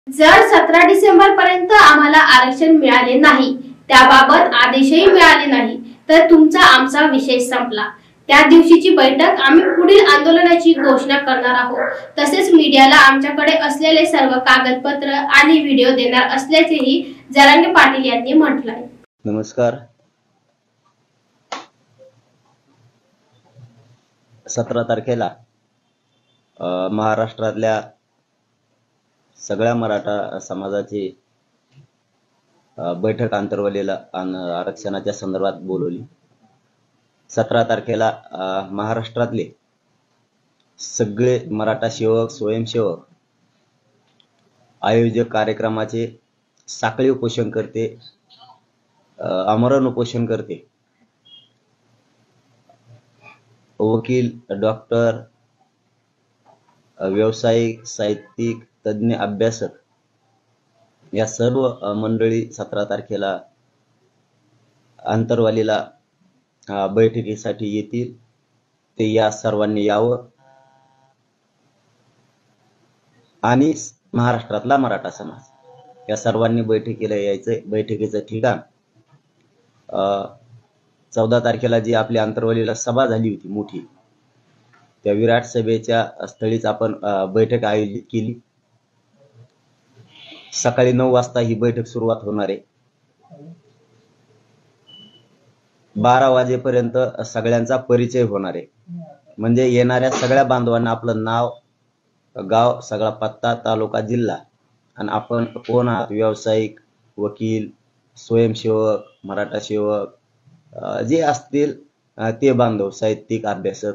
जर 17 डिसेंबर पर्यंत आम्हाला आरक्षण मिळाले नाही, त्याबाबत आदेशही मिळाले नाही, तर तुमचा आमचा विषय संपला। त्या दिवशीची बैठक आम्ही पुढील आंदोलनाची घोषणा करणार आहोत। तसेच मीडियाला आमच्याकडे असलेले सर्व कागदपत्र आणि व्हिडिओ देणार असल्याचेही जरांगे पाटील यांनी म्हटलंय। नमस्कार। 17 तारखेला महाराष्ट्रातल्या सगळ्या मराठा समाजाची बैठक आंतरवलीला आरक्षणाच्या संदर्भात बोलवली। 17 तारखेला महाराष्ट्रातले सगळे मराठा सेवक, स्वयंसेवक, आयोजक कार्यक्रमाचे साखळी उपोषण करते, आमरण उपोषण करते, वकील, डॉक्टर, व्यावसायिक, साहित्यिक, तज्ञ, अभ्यासक या सर्व मंडळी 17 तारखेला आंतरवालीला बैठकीसाठी येतील। ते या सर्वांनी यावं आणि महाराष्ट्रातला मराठा समाज या सर्वांनी बैठकीला यायचंय। बैठकीचं ठिकाण 14 तारखेला जी आपली आंतरवालीला सभा झाली होती मोठी, त्या विराट सभेच्या स्थळीच आपण बैठक आयोजित केली। सकाळी 9 वाजता ही बैठक सुरुवात होणार आहे। 12 वाजेपर्यंत सगळ्यांचा परिचय होणार आहे। म्हणजे येणाऱ्या सगळ्या बांधवांना आपलं नाव, गाव, सगळा पत्ता, तालुका, जिल्हा आणि आपण कोण आहात, व्यावसायिक, वकील, स्वयंसेवक, मराठा सेवक जे असतील ते बांधव, साहित्यिक, अभ्यासक,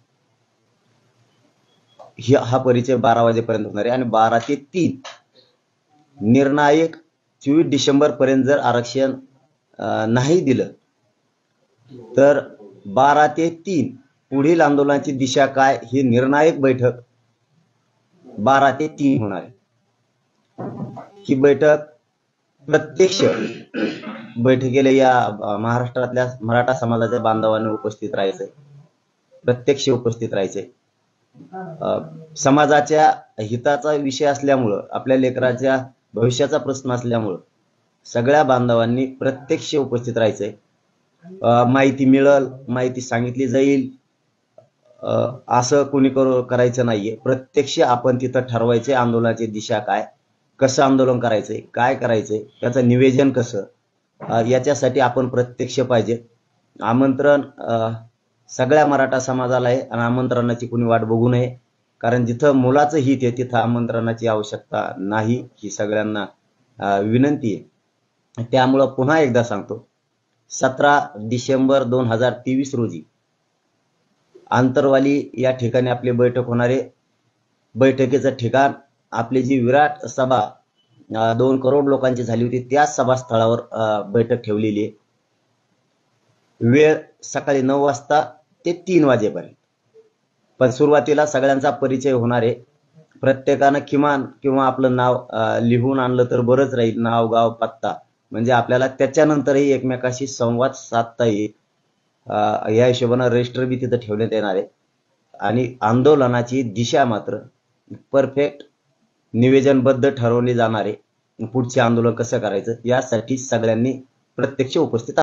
हा परिचय 12 वाजेपर्यंत होणार आहे। आणि 12 ते 3 निर्णायक 24 डिसेंबर पर्यंत जर आरक्षण नाही दिलं तर 12 ते 3 पुढील आंदोलनाची दिशा काय ही निर्णायक बैठक 12 ते 3 होणार आहे। ही बैठक प्रत्यक्ष बैठकीला या महाराष्ट्रातल्या मराठा समाजाच्या बांधवांनी उपस्थित राहायचंय, प्रत्यक्ष उपस्थित राहायचंय। समाजाच्या हिताचा विषय असल्यामुळं, आपल्या लेकराच्या भविष्याचा प्रश्न असल्यामुळं सगळ्या बांधवांनी प्रत्यक्ष उपस्थित राहायचंय। माहिती मिळेल, माहिती सांगितली जाईल असं कोणी करायचं नाहीये। प्रत्यक्ष आपण तिथं ठरवायचे आंदोलनाची दिशा काय, कसं आंदोलन करायचंय, काय करायचंय, त्याचं निवेदन कसं, याच्यासाठी आपण प्रत्यक्ष पाहिजे। आमंत्रण सगळ्या मराठा समाजाला आहे आणि आमंत्रणाची कोणी वाट बघू नये, कारण जिथं मुलाचं हित आहे तिथं आमंत्रणाची आवश्यकता नाही, ही सगळ्यांना विनंती आहे। त्यामुळं पुन्हा एकदा सांगतो, 17 डिसेंबर 2023 रोजी आंतरवाली या ठिकाणी आपली बैठक होणार आहे। बैठकीचं ठिकाण आपली जी विराट सभा 2 करोड लोकांची झाली होती त्या सभास्थळावर बैठक ठेवलेली आहे। वेळ सकाळी 9 वाजता ते 3 वाजेपर्यंत। पण सुरुवातीला सगळ्यांचा परिचय होणार आहे। प्रत्येकानं किमान किंवा आपलं नाव लिहून आणलं तर बरंच राहील, नाव, गाव, पत्ता, म्हणजे आपल्याला त्याच्यानंतरही एकमेकाशी संवाद साधता येईल। या हिशोबानं रजिस्टर बी तिथं ठेवण्यात येणार आहे। आणि आंदोलनाची दिशा मात्र परफेक्ट निवेदनबद्ध ठरवली जाणार आहे। पुढचे आंदोलन कसं करायचं यासाठी सगळ्यांनी प्रत्यक्ष उपस्थित